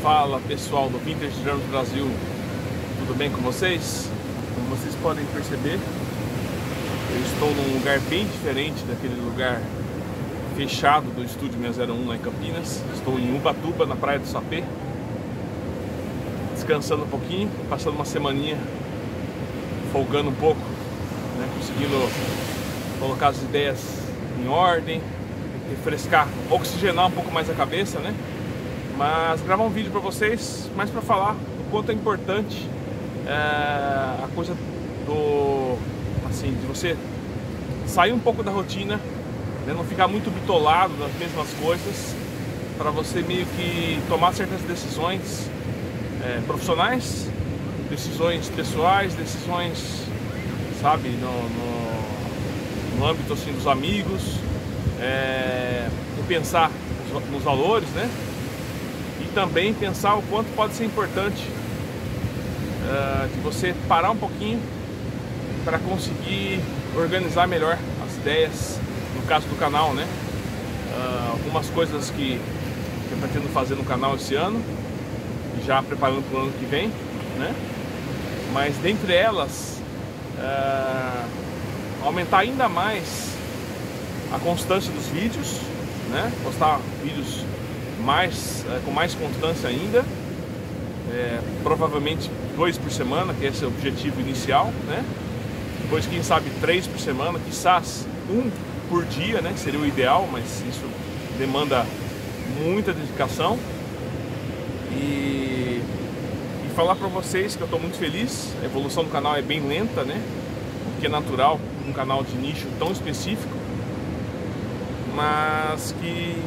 Fala pessoal do Vintage Drums Brasil, tudo bem com vocês? Como vocês podem perceber, eu estou num lugar bem diferente daquele lugar fechado do Estúdio 601 lá em Campinas. Estou em Ubatuba, na Praia do Sapê, descansando um pouquinho, passando uma semaninha, folgando um pouco, né? Conseguindo colocar as ideias em ordem, refrescar, oxigenar um pouco mais a cabeça, né? Mas gravar um vídeo para vocês, mais para falar o quanto é importante a coisa do, assim, de você sair um pouco da rotina, né? Não ficar muito bitolado nas mesmas coisas, para você meio que tomar certas decisões profissionais, decisões pessoais, decisões, sabe, no âmbito assim dos amigos, e pensar nos valores, né? E também pensar o quanto pode ser importante de você parar um pouquinho para conseguir organizar melhor as ideias, no caso do canal, né? Algumas coisas que eu pretendo fazer no canal esse ano, já preparando para o ano que vem, né? Mas dentre elas, aumentar ainda mais a constância dos vídeos, né? Postar vídeos com mais constância ainda, provavelmente 2 por semana, que esse é o objetivo inicial, né? Depois, quem sabe, 3 por semana, quizás 1 por dia, né? Seria o ideal, mas isso demanda muita dedicação. E falar para vocês que eu estou muito feliz. A evolução do canal é bem lenta, né? O que é natural num canal de nicho tão específico, mas que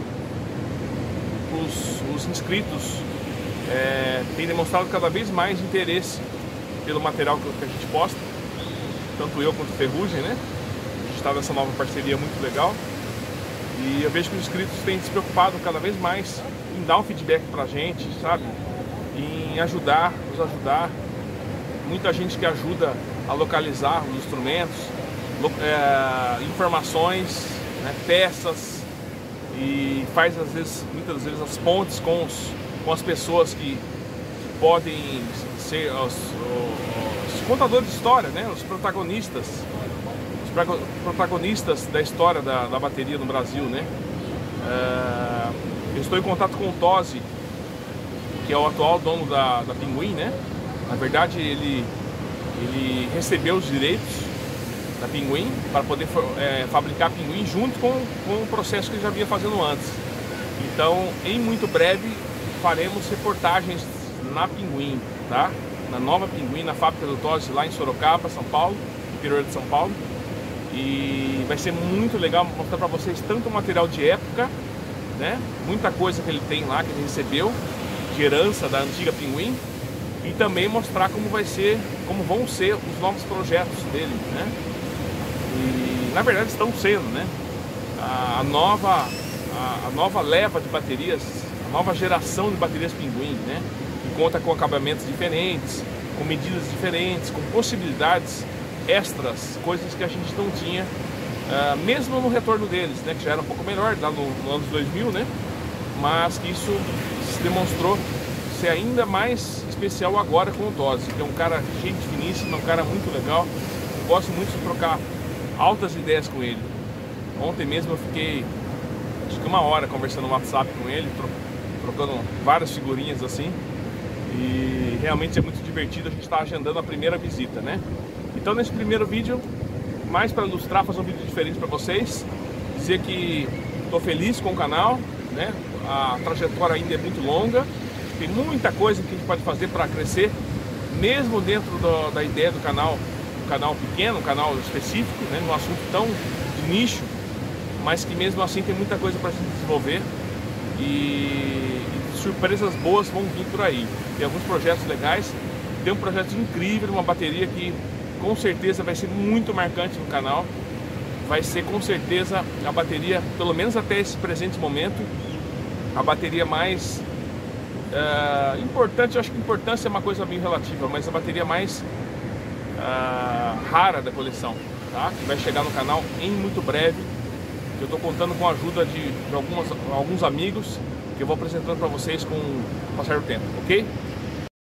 os inscritos têm demonstrado cada vez mais interesse pelo material que a gente posta, tanto eu quanto o Ferrugem, né? A gente está nessa nova parceria muito legal, e eu vejo que os inscritos têm se preocupado cada vez mais em dar um feedback pra gente, sabe? Em ajudar, nos ajudar. Muita gente que ajuda a localizar os instrumentos, informações, né? Peças, e faz muitas vezes as pontes com as pessoas que podem ser os contadores de história, né? Os protagonistas da história da bateria no Brasil, né? Eu estou em contato com o Tosi, que é o atual dono da Pinguim, né? Na verdade, ele recebeu os direitos da Pinguim para poder fabricar a Pinguim junto com o processo que ele já vinha fazendo antes. Então, em muito breve, faremos reportagens na Pinguim, tá? Na nova Pinguim, na fábrica do Tosi, lá em Sorocaba, São Paulo, interior de São Paulo. E vai ser muito legal mostrar para vocês tanto o material de época, né? Muita coisa que ele tem lá, que ele recebeu de herança da antiga Pinguim, e também mostrar como vão ser os novos projetos dele, né? E na verdade estão sendo, né? A nova leva de baterias, a nova geração de baterias Pinguim, né? Que conta com acabamentos diferentes, com medidas diferentes, com possibilidades extras, coisas que a gente não tinha, mesmo no retorno deles, né? Que já era um pouco melhor, lá no anos 2000, né? Mas que isso se demonstrou ser ainda mais especial agora com o Tosi, que é um cara gente finíssima, um cara muito legal. Eu gosto muito de trocar altas ideias com ele. Ontem mesmo eu fiquei acho que 1 hora conversando no WhatsApp com ele, trocando várias figurinhas assim, e realmente é muito divertido. A gente está agendando a primeira visita, né? Então, nesse primeiro vídeo, mais para ilustrar, fazer um vídeo diferente para vocês, dizer que estou feliz com o canal, né? A trajetória ainda é muito longa, tem muita coisa que a gente pode fazer para crescer, mesmo dentro da ideia do canal, um canal pequeno, um canal específico, né? Num assunto tão de nicho, mas que mesmo assim tem muita coisa para se desenvolver, e surpresas boas vão vir por aí. Tem alguns projetos legais, tem um projeto incrível, uma bateria que com certeza vai ser muito marcante no canal. Vai ser com certeza a bateria, pelo menos até esse presente momento, a bateria mais importante. Eu acho que importância é uma coisa meio relativa, mas a bateria mais rara da coleção, tá? Que vai chegar no canal em muito breve. Eu estou contando com a ajuda de alguns amigos que eu vou apresentando para vocês com o passar do tempo, ok?